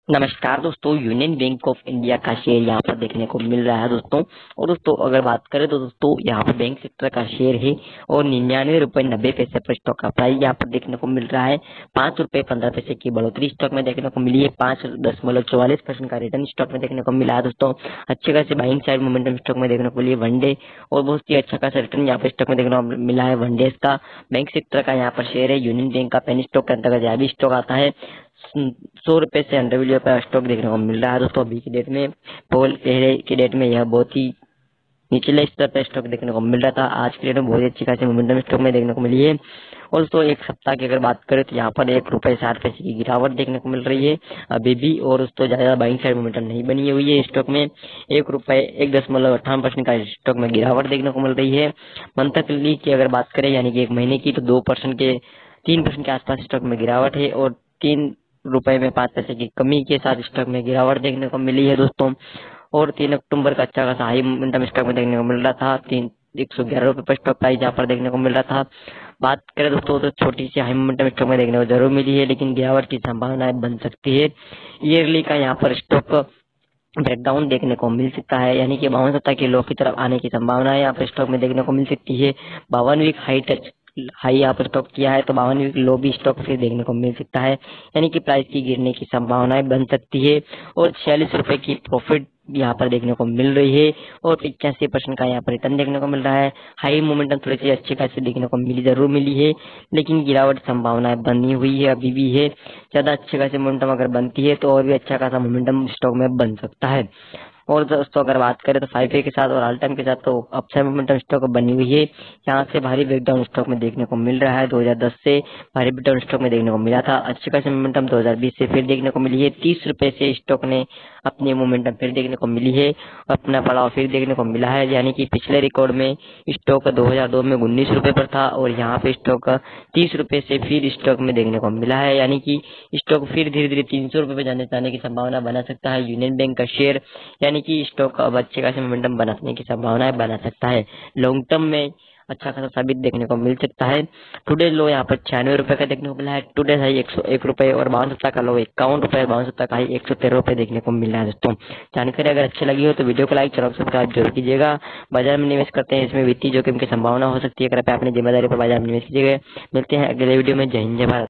नमस्कार दोस्तों, Union Bank of India का शेयर यहाँ पर देखने को मिल रहा है दोस्तों। और दोस्तों अगर बात करें तो दोस्तों यहाँ पर बैंक सेक्टर का शेयर है और 99 रुपये 90 पैसे पर स्टॉक का प्राइस यहाँ पर देखने को मिल रहा है। 5 रुपये 15 पैसे की बढ़ोतरी स्टॉक में देखने को मिली है। 5.44% का रिटर्न स्टॉक में देखने को मिला है दोस्तों। अच्छे खासे बाइंग साइड मोमेंटम स्टॉक में देखने को मिली है वनडे, और बहुत ही अच्छा खासा रिटर्न यहाँ पर स्टॉक में देखने को मिला है वनडे का। बैंक सेक्टर का यहाँ पर शेयर है। यूनियन बैंक का पेनी स्टॉक के अंतर्गत यह भी स्टॉक आता है। 100 रुपए से 100 का स्टॉक देखने को मिल रहा है दोस्तों अभी की डेट में। पहले की डेट में यह बहुत ही निचले स्तर पर स्टॉक देखने को मिल रहा था। आज की डेट में बहुत ही अच्छी खासी मोमेंटम स्टॉक में देखने को मिली है। और दोस्तों एक सप्ताह की अगर बात करें तो यहाँ पर 1 रुपये 60 पैसे की गिरावट देखने को मिल रही है अभी भी। और दोस्तों ज्यादा बाइंग साइड मोमेंटम नहीं बनी हुई है स्टॉक में। 1 रुपये 1.58% का स्टॉक में गिरावट देखने को मिल रही है। मंथली की अगर बात करें यानी कि एक महीने की, तो 2% के 3% के आसपास स्टॉक में गिरावट है और 3 रुपये में 5 पैसे की कमी के साथ स्टॉक में गिरावट देखने को मिली है दोस्तों। और 3 अक्टूबर का अच्छा खासा हाई मोमेंटम स्टॉक में देखने को मिल रहा था। 111 रुपये पर स्टॉक प्राइस यहाँ पर देखने को मिल रहा था। बात करें दोस्तों तो छोटी सी हाई मोमेंटम स्टॉक में देखने को जरूर मिली है, लेकिन गिरावट की संभावनाएं बन सकती है। ईयरली का यहाँ पर स्टॉक ब्रेकडाउन देखने को मिल सकता है, यानी कि 52 सप्ताह के लो की तरफ आने की संभावना यहाँ पर स्टॉक में देखने को मिल सकती है। 52 वीक हाई यहाँ पर स्टॉक किया है, तो 52 वीक लो भी स्टॉक से देखने को मिल सकता है, यानी कि प्राइस की गिरने की संभावनाएं बन सकती है। और 46 रुपए की प्रॉफिट यहाँ पर देखने को मिल रही है और 85% का यहाँ पर रिटर्न देखने को मिल रहा है। हाई मोमेंटम थोड़ी सी अच्छी खासी देखने को जरूर मिली है, लेकिन गिरावट संभावनाएं बनी हुई है अभी भी है। ज्यादा अच्छे खासी मोमेंटम अगर बनती है तो और भी अच्छा खासा मोमेंटम स्टॉक में बन सकता है। और दोस्तों अगर बात करें तो 5A के साथ और ऑल टाइम के साथ तो अपसाइड मोमेंटम स्टॉक बनी हुई है। यहाँ से भारी ब्रेकडाउन स्टॉक में देखने को मिल रहा है। 2010 से भारी ब्रेकडाउन स्टॉक में देखने को मिला था। अच्छी खासी मोमेंटम 2020 से फिर देखने को मिली है। 30 रुपए से स्टॉक ने अपनी मोमेंटम फिर देखने को मिली है, अपना पड़ाव फिर देखने को मिला है। यानी कि पिछले रिकॉर्ड में स्टॉक 2002 में 19 रुपए पर था और यहाँ पे स्टॉक 30 रुपए से फिर स्टॉक में देखने को मिला है, यानी कि स्टॉक फिर धीरे धीरे 300 रुपए पे जाने की संभावना बना सकता है यूनियन बैंक का शेयर, यानी कि स्टॉक अब अच्छे खासे मोमेंटम बनाने की संभावनाएं बना सकता है। लॉन्ग टर्म में अच्छा खासा साबित देखने को मिल सकता है। टुडे लो यहाँ पर 96 रुपए का देखने को मिला है। टुडे हाई 101 रुपए और 52 सप्ताह का लो 51 रुपए, 52 सप्ताह का हाई 113 रुपए देखने को मिल रहा है दोस्तों। जानकारी अगर अच्छी लगी हो तो वीडियो को लाइक चैनल को सब्सक्राइब जरूर कीजिएगा। बाजार में निवेश करते हैं, इसमें वित्तीय जोखिम की संभावना हो सकती है, कृपया अपनी जिम्मेदारी पर बाजार में निवेश कीजिएगा। मिलते हैं अगले वीडियो में। जय हिंद जय भारत।